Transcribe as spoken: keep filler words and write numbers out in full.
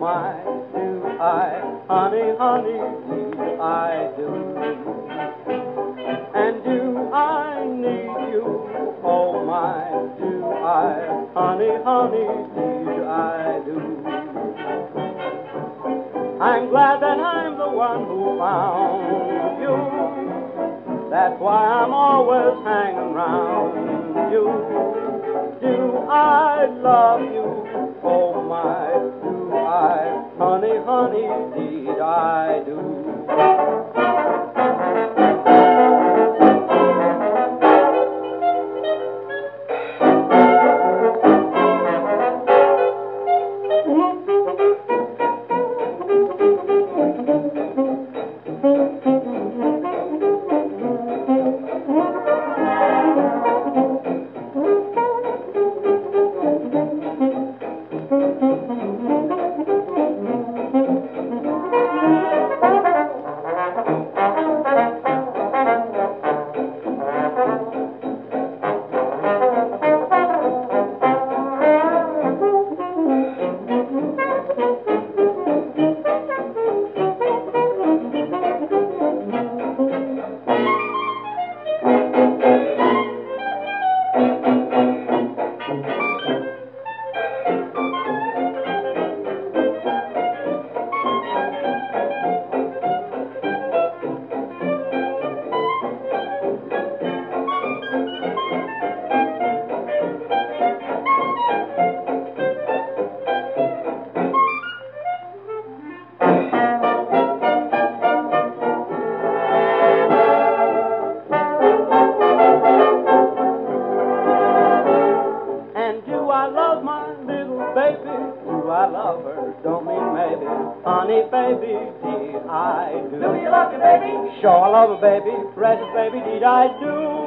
my, do I, honey, honey, deed I do. And do I need you? Oh my, do I, honey, honey, deed I do. I'm glad that I'm the one who found you. That's why I'm always hanging round you. Do I love you? Oh my, do I, honey, honey, deed I do. Honey, baby, deed I do. Do you love me, baby? Sure, I love her, baby. Precious baby, deed I do.